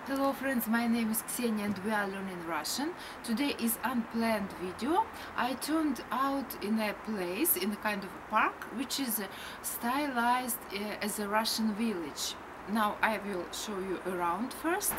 Hello friends, my name is Ksenia and we are learning Russian. Today is unplanned video. I turned out in a place, in a kind of a park, which is stylized as a Russian village. Now I will show you around first.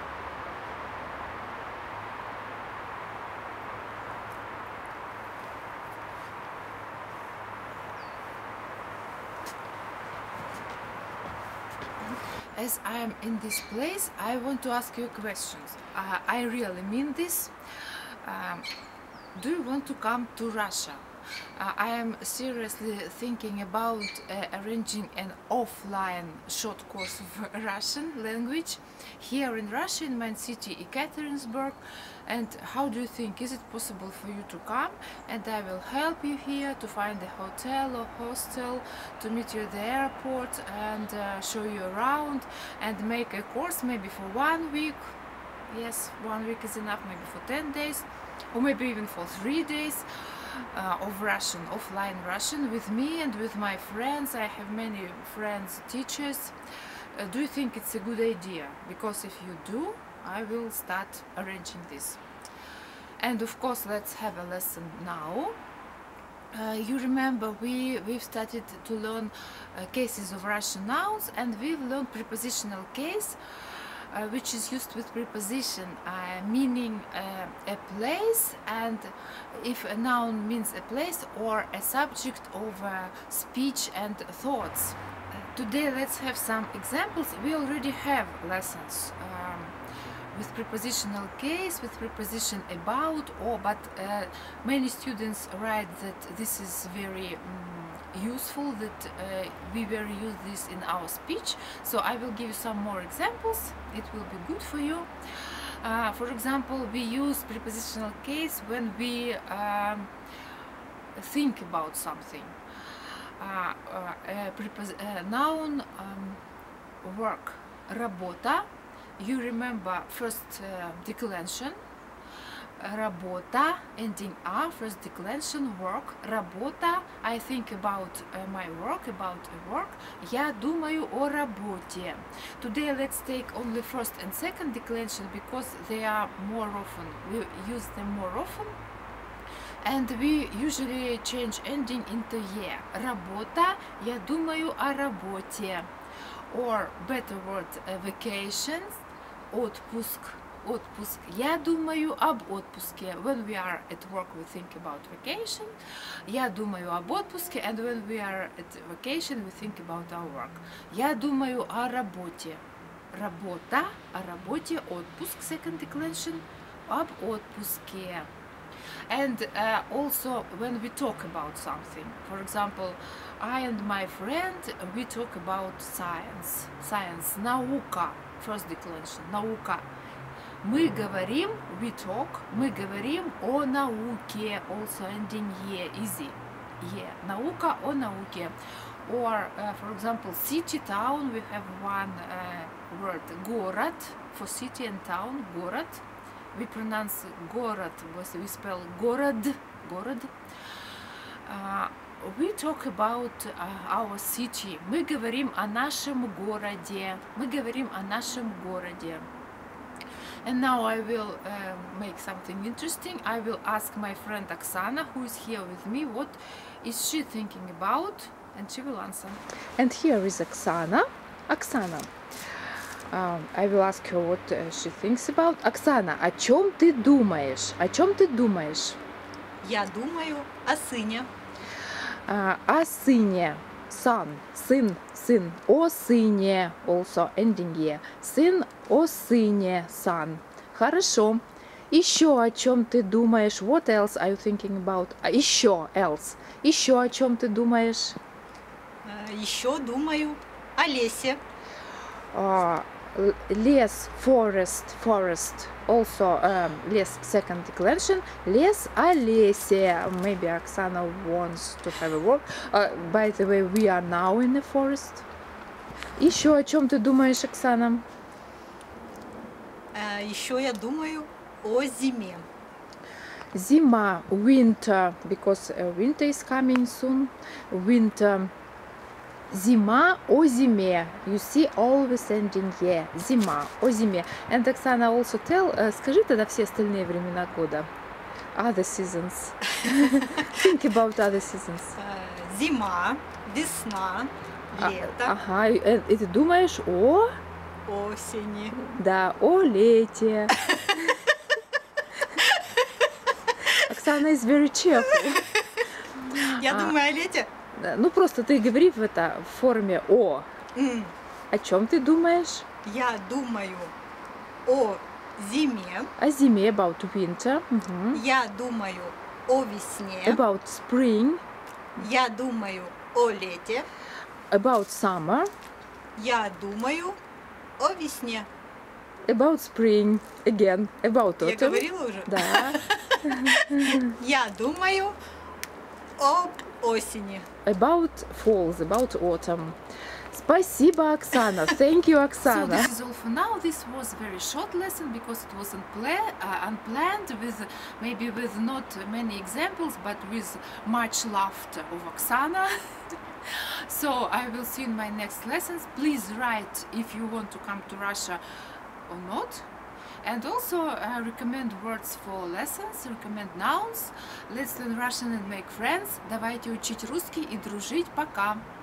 As I am in this place, I want to ask you questions. I really mean this. Do you want to come to Russia? I am seriously thinking about arranging an offline short course of Russian language here in Russia, in my city, Ekaterinburg. And how do you think, is it possible for you to come? And I will help you here to find a hotel or hostel, to meet you at the airport and show you around and make a course maybe for 1 week. Yes, 1 week is enough, maybe for 10 days or maybe even for 3 days. Of Russian, offline Russian, with me and with my friends. I have many friends, teachers. Do you think it's a good idea? Because if you do, I will start arranging this. And of course, let's have a lesson now. You remember we've started to learn cases of Russian nouns, and we've learned prepositional case, which is used with preposition, meaning a place, and if a noun means a place or a subject of speech and thoughts. Today let's have some examples. We already have lessons with prepositional case, with preposition about, or, but many students write that this is very useful, that we very use this in our speech. So I will give you some more examples. It will be good for you. For example, we use prepositional case when we think about something. Noun, work, работа. You remember first declension. Работа, ending a, first declension, work, работа, I think about my work, about a work, я думаю о работе. Today let's take only first and second declension because they are more often, we use them more often, and we usually change ending into ye. Работа, я думаю о работе. Or better word, vacations, отпуск. Отпуск. Я думаю об отпуске. When we are at work, we think about vacation. Я думаю об отпуске. And when we are at vacation, we think about our work. Я думаю о работе. Работа. О работе. Отпуск. Second declension. Об отпуске. And also when we talk about something. For example, I and my friend, we talk about science. Science. Наука. First declension. Наука. Мы говорим, we talk, мы говорим о науке, also ending ye, easy, ye, наука о науке. Or, for example, city, town, we have one word, город, for city and town, город. We pronounce город, we spell город, город. We talk about our city, мы говорим о нашем городе, мы говорим о нашем городе. And now I will make something interesting. I will ask my friend Oksana, who is here with me, what is she thinking about, and she will answer. And here is Oksana. Oksana, I will ask her what she thinks about. Oksana, о чем ты думаешь? О чем ты думаешь? Я думаю о сыне. О сыне. Son, сын, сын. О сыне, also ending ye. Сын, о сыне, son. Хорошо. Еще о чем ты думаешь? What else are you thinking about? Еще else. Еще о чем ты думаешь? Еще думаю о лесе. Лес, forest, forest. Also лес, second declension. Лес о лесе. Maybe Oksana wants to have a word. By the way, we are now in the forest. Еще о чем ты думаешь, Оксана? Еще я думаю о зиме. Зима, winter, because winter is coming soon. Winter. Зима о зиме. You see always ending year. Зима о зиме. And Оксана also tell, скажи тогда все остальные времена года. Other seasons. Think about other seasons. Зима, весна, лето, Ага, и ты думаешь о... осень. Да, о лете. Оксана is very cheerful. Я думаю о лете. Да, ну просто ты говори в форме о. М, О чем ты думаешь? Я думаю о зиме. О зиме, about winter. Мгм. Я думаю о весне. About spring. Я думаю о лете. About summer. Я думаю о весне. About spring. Again. About Я autumn. говорила уже? Да. Я думаю об осени. About falls. About autumn. Спасибо, Оксана. Thank you, So Оксана. this is all for now. This was very short lesson because it was unplanned, with maybe with not many examples, but with much laughter of Oksana. So I will see you in my next lessons. Please write if you want to come to Russia or not. And also recommend words for lessons, recommend nouns. Let's learn Russian and make friends. Давайте учить русский и дружить. Пока!